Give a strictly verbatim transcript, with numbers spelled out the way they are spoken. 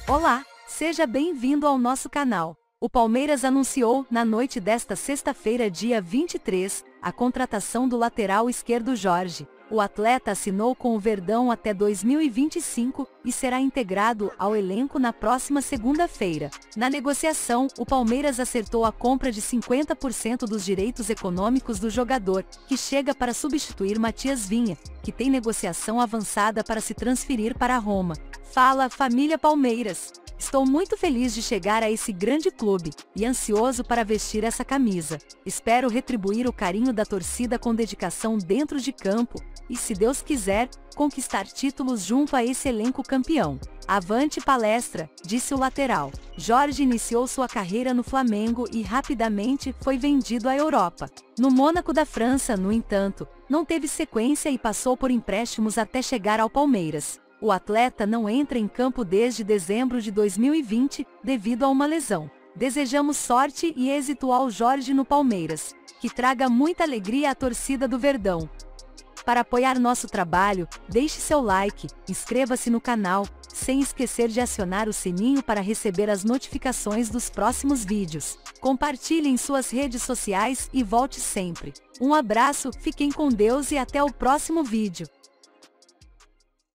Olá, seja bem-vindo ao nosso canal. O Palmeiras anunciou, na noite desta sexta-feira, dia vinte e três, a contratação do lateral esquerdo Jorge. O atleta assinou com o Verdão até dois mil e vinte e cinco e será integrado ao elenco na próxima segunda-feira. Na negociação, o Palmeiras acertou a compra de cinquenta por cento dos direitos econômicos do jogador, que chega para substituir Matias Vinha, que tem negociação avançada para se transferir para Roma. Fala, família Palmeiras! Estou muito feliz de chegar a esse grande clube, e ansioso para vestir essa camisa. Espero retribuir o carinho da torcida com dedicação dentro de campo, e se Deus quiser, conquistar títulos junto a esse elenco campeão. Avante palestra, disse o lateral. Jorge iniciou sua carreira no Flamengo e rapidamente foi vendido à Europa. No Mônaco da França, no entanto, não teve sequência e passou por empréstimos até chegar ao Palmeiras. O atleta não entra em campo desde dezembro de dois mil e vinte, devido a uma lesão. Desejamos sorte e êxito ao Jorge no Palmeiras, que traga muita alegria à torcida do Verdão. Para apoiar nosso trabalho, deixe seu like, inscreva-se no canal, sem esquecer de acionar o sininho para receber as notificações dos próximos vídeos. Compartilhe em suas redes sociais e volte sempre. Um abraço, fiquem com Deus e até o próximo vídeo.